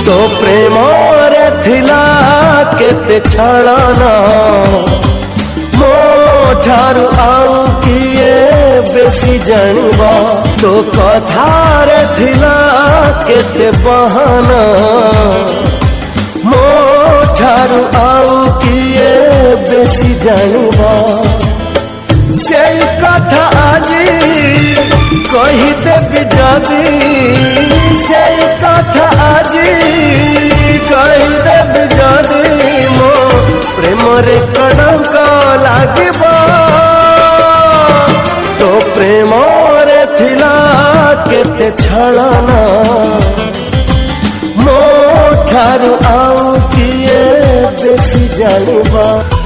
तो प्रेमरे थिला केते छलना मो ठारू आउ किए बेसी जानिबा तो कथारे थिला केते बहाना मो ठारू आउ किए बेसी जानिबा से कथा आजी कही देबी जदी से कथा आजी कही देबी जदी मो प्रेमरे कलंक लागिबा तो प्रेमरे थिला केते छलना मो ठारू आउ किए बेसी जानिबा।